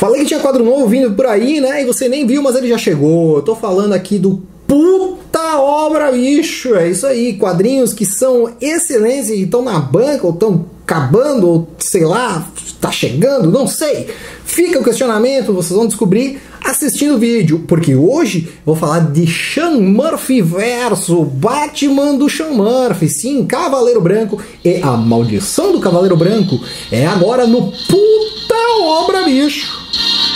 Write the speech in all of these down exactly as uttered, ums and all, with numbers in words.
Falei que tinha quadro novo vindo por aí, né? E você nem viu, mas ele já chegou. Eu tô falando aqui do Puta Obra, bicho! É isso aí, quadrinhos que são excelentes e estão na banca, ou estão acabando, ou sei lá, tá chegando, não sei. Fica o questionamento, vocês vão descobrir assistindo o vídeo, porque hoje vou falar de Sean Murphy verso Batman do Sean Murphy, sim, Cavaleiro Branco e a Maldição do Cavaleiro Branco é agora no Puta Obra, bicho!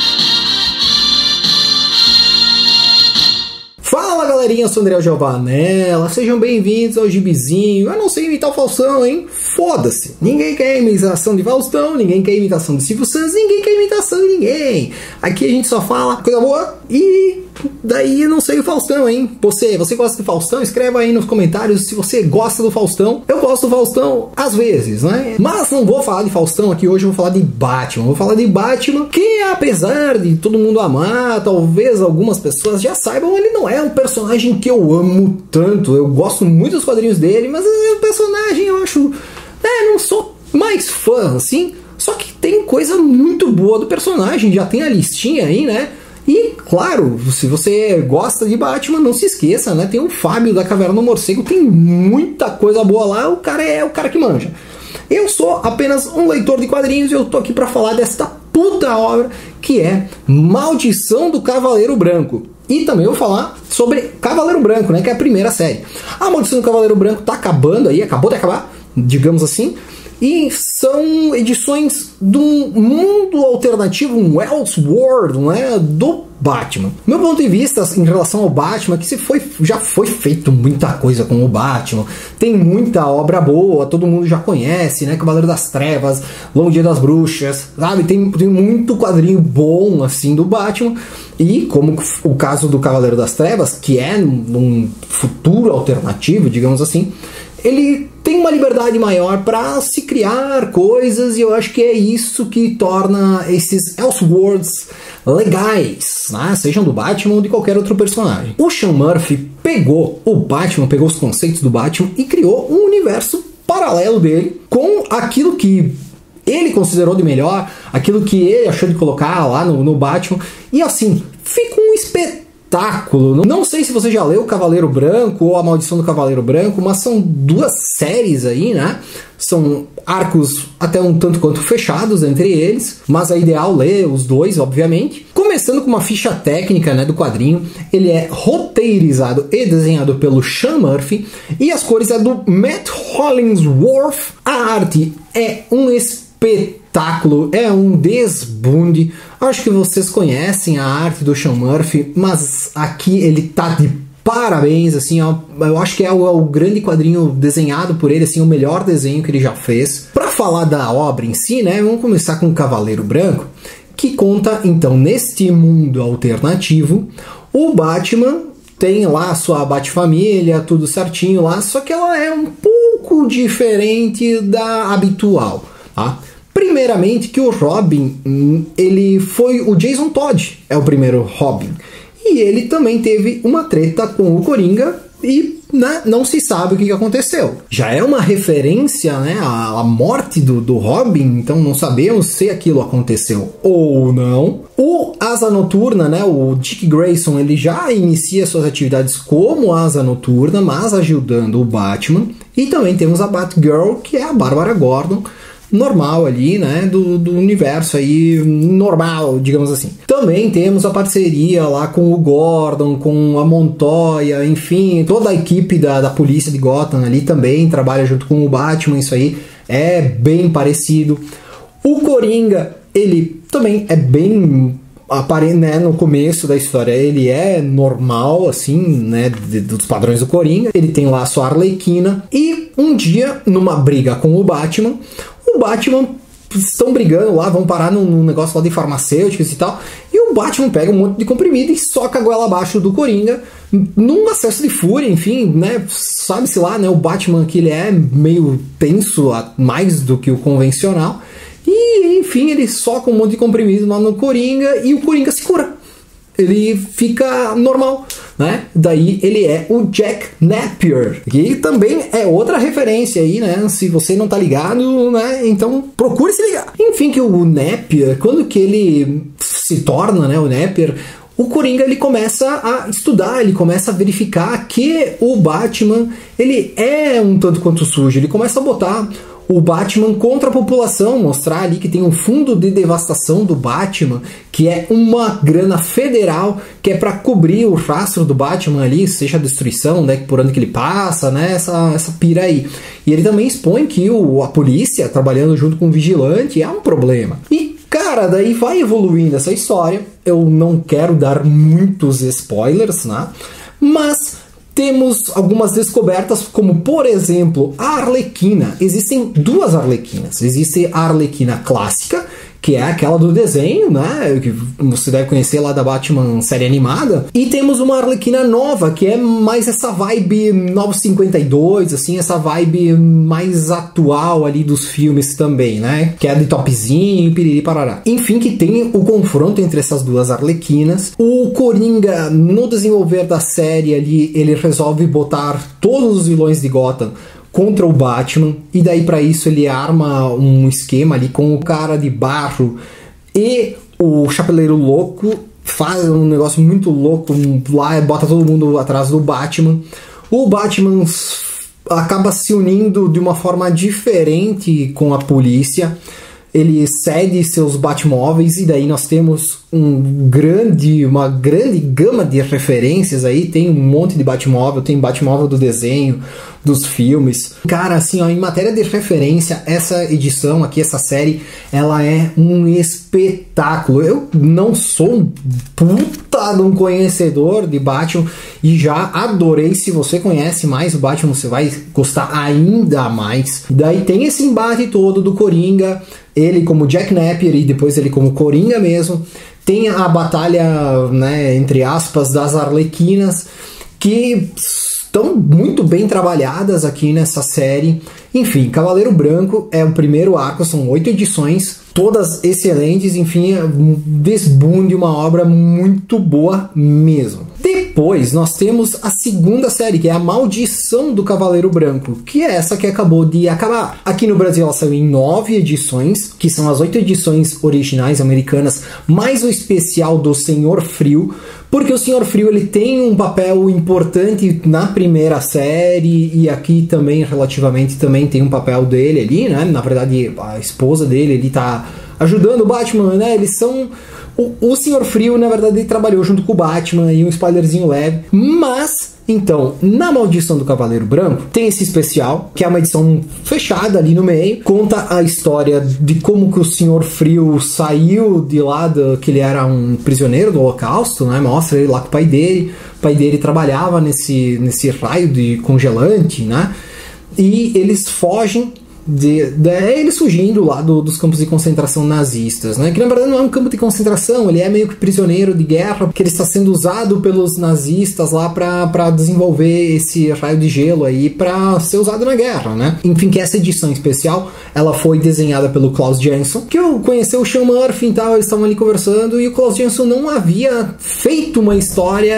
Fala galerinha, eu sou André Giovanella, sejam bem-vindos ao Gibizinho. Eu não sei imitar o Faustão, hein? Foda-se! Ninguém quer imitação de Faustão, ninguém quer imitação de Silvio Santos, ninguém quer imitação de ninguém. Aqui a gente só fala coisa boa e daí eu não sei o Faustão, hein? Você, você gosta do Faustão? Escreva aí nos comentários se você gosta do Faustão. Eu gosto do Faustão às vezes, né? Mas não vou falar de Faustão aqui hoje, eu vou falar de Batman. Vou falar de Batman que, apesar de todo mundo amar, talvez algumas pessoas já saibam, ele não é um personagem que eu amo tanto. Eu gosto muito dos quadrinhos dele, mas o personagem eu acho... É, não sou mais fã, assim. Só que tem coisa muito boa do personagem, já tem a listinha aí, né? E, claro, se você gosta de Batman, não se esqueça, né? Tem o Fábio da Caverna do Morcego, tem muita coisa boa lá, o cara é o cara que manja. Eu sou apenas um leitor de quadrinhos e eu tô aqui pra falar desta puta obra que é Maldição do Cavaleiro Branco. E também vou falar sobre Cavaleiro Branco, né? Que é a primeira série. A Maldição do Cavaleiro Branco tá acabando aí, acabou de acabar, digamos assim. E são edições de um mundo alternativo, um Elseworld, né, do Batman. Meu ponto de vista em relação ao Batman é que se foi, já foi feito muita coisa com o Batman. Tem muita obra boa, todo mundo já conhece, né? Cavaleiro das Trevas, Longo Dia das Bruxas, sabe? Tem, tem muito quadrinho bom, assim, do Batman. E como o caso do Cavaleiro das Trevas, que é num futuro alternativo, digamos assim, ele tem uma liberdade maior para se criar coisas, e eu acho que é isso que torna esses Elseworlds legais, né? Sejam do Batman ou de qualquer outro personagem. O Sean Murphy pegou o Batman, pegou os conceitos do Batman e criou um universo paralelo dele com aquilo que ele considerou de melhor, aquilo que ele achou de colocar lá no, no Batman, e assim, fica um espetáculo. Não sei se você já leu Cavaleiro Branco ou A Maldição do Cavaleiro Branco, mas são duas séries aí, né? São arcos até um tanto quanto fechados entre eles, mas é ideal ler os dois, obviamente. Começando com uma ficha técnica, né, do quadrinho, ele é roteirizado e desenhado pelo Sean Murphy, e as cores é do Matt Hollingsworth. A arte é um espetáculo, é um desbunde. Acho que vocês conhecem a arte do Sean Murphy, mas aqui ele tá de parabéns, assim, ó, eu acho que é o, é o grande quadrinho desenhado por ele, assim, o melhor desenho que ele já fez. Para falar da obra em si, né, vamos começar com o Cavaleiro Branco, que conta, então, neste mundo alternativo, o Batman tem lá a sua Batfamília, tudo certinho lá, só que ela é um pouco diferente da habitual, tá? Primeiramente que o Robin, ele foi o Jason Todd, é o primeiro Robin. E ele também teve uma treta com o Coringa e, né, não se sabe o que aconteceu. Já é uma referência, né, à, à morte do, do Robin, então não sabemos se aquilo aconteceu ou não. O Asa Noturna, né, o Dick Grayson, ele já inicia suas atividades como Asa Noturna, mas ajudando o Batman. E também temos a Batgirl, que é a Bárbara Gordon, normal ali, né, do, do universo aí, normal, digamos assim. Também temos a parceria lá com o Gordon, com a Montoya, enfim, toda a equipe da, da polícia de Gotham ali também trabalha junto com o Batman, isso aí é bem parecido. O Coringa, ele também é bem... Apare, né, no começo da história ele é normal, assim, né, de, dos padrões do Coringa. Ele tem lá a sua Arlequina, e um dia, numa briga com o Batman, o Batman estão brigando lá, vão parar num, num negócio lá de farmacêuticos e tal, e o Batman pega um monte de comprimido e soca a goela abaixo do Coringa num acesso de fúria, enfim, né, sabe-se lá, né, o Batman que ele é meio tenso, mais do que o convencional. E, enfim, ele soca um monte de comprimido lá no Coringa e o Coringa se cura. Ele fica normal, né? Daí ele é o Jack Napier, que também é outra referência aí, né? Se você não tá ligado, né? Então procure se ligar. Enfim, que o Napier, quando que ele se torna, né, o Napier, o Coringa ele começa a estudar, ele começa a verificar que o Batman ele é um tanto quanto sujo, ele começa a botar o Batman contra a população, mostrar ali que tem um fundo de devastação do Batman, que é uma grana federal, que é para cobrir o rastro do Batman ali, seja a destruição, né, por onde que ele passa, né, essa, essa pira aí. E ele também expõe que o, a polícia, trabalhando junto com o vigilante, é um problema. E cara, daí vai evoluindo essa história. Eu não quero dar muitos spoilers, né? Mas temos algumas descobertas, como por exemplo a Arlequina. Existem duas Arlequinas. Existe a Arlequina clássica, que é aquela do desenho, né, que você deve conhecer lá da Batman série animada, e temos uma Arlequina nova, que é mais essa vibe novecentos e cinquenta e dois, assim, essa vibe mais atual ali dos filmes também, né, que é de topzinho, piriri parará. Enfim, que tem o confronto entre essas duas Arlequinas. O Coringa, no desenvolver da série ali, ele resolve botar todos os vilões de Gotham contra o Batman, e daí para isso ele arma um esquema ali com o cara de barro e o Chapeleiro Louco, faz um negócio muito louco lá, bota todo mundo atrás do Batman. O Batman acaba se unindo de uma forma diferente com a polícia, ele cede seus Batmóveis, e daí nós temos um grande, uma grande gama de referências aí. Tem um monte de Batmóvel, tem Batmóvel do desenho, dos filmes. Cara, assim, ó, em matéria de referência, essa edição aqui, essa série, ela é um espetáculo. Eu não sou um puta de um conhecedor de Batman e já adorei. Se você conhece mais o Batman, você vai gostar ainda mais. Daí tem esse embate todo do Coringa, ele como Jack Napier e depois ele como Coringa mesmo. Tem a batalha, né, entre aspas, das Arlequinas, que estão muito bem trabalhadas aqui nessa série. Enfim, Cavaleiro Branco é o primeiro arco, são oito edições, todas excelentes. Enfim, é um desbunde, uma obra muito boa mesmo. Depois nós temos a segunda série, que é a Maldição do Cavaleiro Branco, que é essa que acabou de acabar. Aqui no Brasil ela saiu em nove edições, que são as oito edições originais americanas, mais o especial do Senhor Frio, porque o Senhor Frio ele tem um papel importante na primeira série, e aqui também relativamente também tem um papel dele ali, né? Na verdade a esposa dele, ele tá ajudando o Batman, né? Eles são... O, o Senhor Frio, na verdade, ele trabalhou junto com o Batman, e um spoilerzinho leve. Mas, então, na Maldição do Cavaleiro Branco, tem esse especial, que é uma edição fechada ali no meio. Conta a história de como que o Senhor Frio saiu de lá, do, que ele era um prisioneiro do Holocausto, né? Mostra ele lá com o pai dele. O pai dele trabalhava nesse, nesse raio de congelante, né? E eles fogem... De, de, eles fugindo lá do, dos campos de concentração nazistas, né? Que na verdade não é um campo de concentração, ele é meio que prisioneiro de guerra, que ele está sendo usado pelos nazistas lá para desenvolver esse raio de gelo aí para ser usado na guerra, né? Enfim, que essa edição especial, ela foi desenhada pelo Klaus Janson, que eu conheci o Sean Murphy e tal, eles estavam ali conversando, e o Klaus Janson não havia feito uma história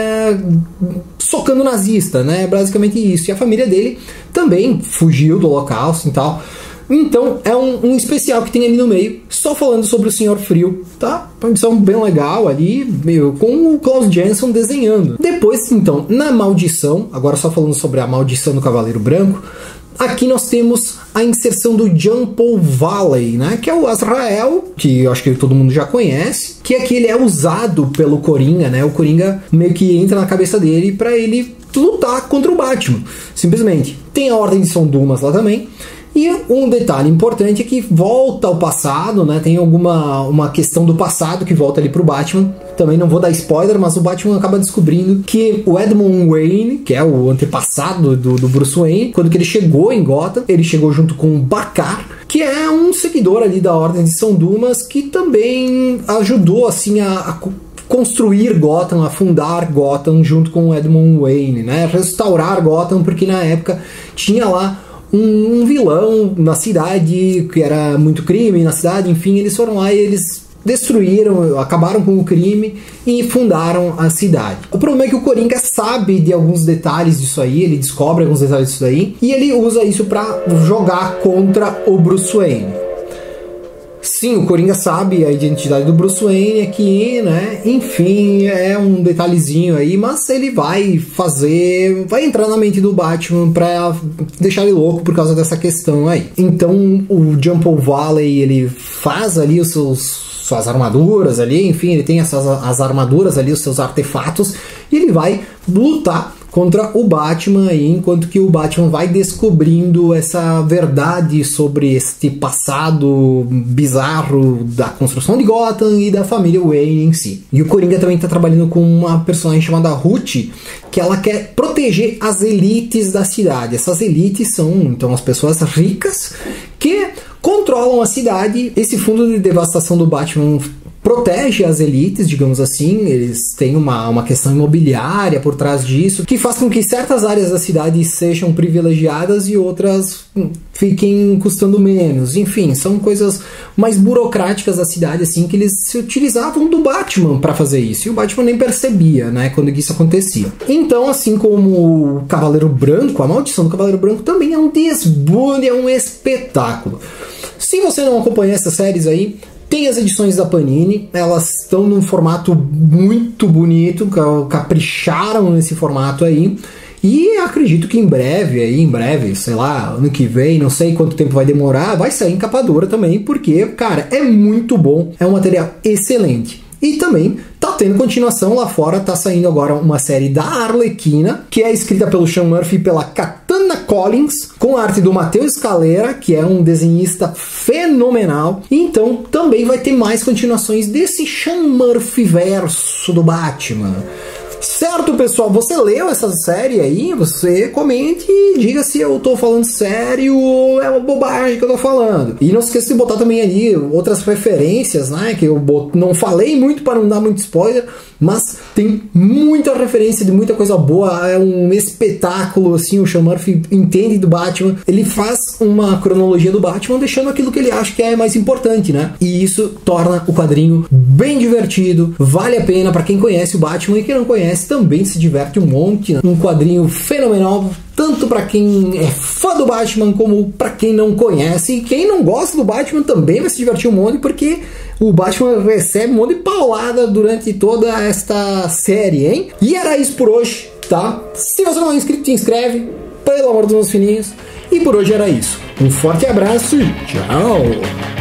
socando nazista, né? Basicamente isso. E a família dele também fugiu do Holocausto e tal. Então é um, um especial que tem ali no meio, só falando sobre o Senhor Frio, tá? Uma edição bem legal ali, meio, com o Klaus Janson desenhando. Depois, então, na Maldição, agora só falando sobre a Maldição do Cavaleiro Branco, aqui nós temos a inserção do Jean Paul Valley, né? Que é o Azrael, que eu acho que todo mundo já conhece, que aqui ele é usado pelo Coringa, né? O Coringa meio que entra na cabeça dele para ele lutar contra o Batman, simplesmente. Tem a Ordem de São Dumas lá também. E um detalhe importante é que volta ao passado, né? Tem alguma uma questão do passado que volta ali pro Batman. Também não vou dar spoiler, mas o Batman acaba descobrindo que o Edmund Wayne, que é o antepassado do, do Bruce Wayne, quando que ele chegou em Gotham, ele chegou junto com o Bakar, que é um seguidor ali da Ordem de São Dumas, que também ajudou assim a, a construir Gotham, a fundar Gotham junto com o Edmund Wayne, né? Restaurar Gotham, porque na época tinha lá um vilão na cidade, que era muito crime na cidade, enfim, eles foram lá e eles destruíram, acabaram com o crime e fundaram a cidade. O problema é que o Coringa sabe de alguns detalhes disso aí, ele descobre alguns detalhes disso aí, e ele usa isso para jogar contra o Bruce Wayne. Sim, o Coringa sabe a identidade do Bruce Wayne aqui, né? Enfim, é um detalhezinho aí, mas ele vai fazer, vai entrar na mente do Batman pra deixar ele louco por causa dessa questão aí. Então, o Jumbo Valley, ele faz ali os seus suas armaduras ali, enfim, ele tem essas as armaduras ali, os seus artefatos, e ele vai lutar contra o Batman aí, enquanto que o Batman vai descobrindo essa verdade sobre este passado bizarro da construção de Gotham e da família Wayne em si. E o Coringa também está trabalhando com uma personagem chamada Ruth, que ela quer proteger as elites da cidade. Essas elites são, então, as pessoas ricas que controlam a cidade. Esse fundo de devastação do Batman protege as elites, digamos assim. Eles têm uma, uma questão imobiliária por trás disso, que faz com que certas áreas da cidade sejam privilegiadas e outras fiquem custando menos. Enfim, são coisas mais burocráticas da cidade, assim, que eles se utilizavam do Batman para fazer isso. E o Batman nem percebia, né, quando isso acontecia. Então, assim como o Cavaleiro Branco, a Maldição do Cavaleiro Branco também é um desbunde, é um espetáculo. Se você não acompanha essas séries aí, tem as edições da Panini, elas estão num formato muito bonito, capricharam nesse formato aí, e acredito que em breve, aí, em breve, sei lá, ano que vem, não sei quanto tempo vai demorar, vai sair em capa dura também, porque, cara, é muito bom, é um material excelente. E também tá tendo continuação lá fora, tá saindo agora uma série da Arlequina, que é escrita pelo Sean Murphy e pela Katana Collins, com a arte do Matheus Scalera, que é um desenhista fenomenal. E então também vai ter mais continuações desse Sean Murphy verso do Batman. Certo, pessoal? Você leu essa série aí? Você comente e diga se eu tô falando sério ou é uma bobagem que eu tô falando. E não se esqueça de botar também ali outras referências, né? Que eu não falei muito para não dar muito spoiler, mas tem muita referência de muita coisa boa. É um espetáculo, assim. O Sean Murphy entende do Batman. Ele faz uma cronologia do Batman, deixando aquilo que ele acha que é mais importante, né? E isso torna o quadrinho bem divertido. Vale a pena para quem conhece o Batman, e quem não conhece também se diverte um monte, né? Um quadrinho fenomenal, tanto para quem é fã do Batman como para quem não conhece. E quem não gosta do Batman também vai se divertir um monte, porque o Batman recebe um monte de paulada durante toda esta série, hein? E era isso por hoje, tá? Se você não é inscrito, se inscreve, pelo amor dos meus fininhos. E por hoje era isso. Um forte abraço e tchau!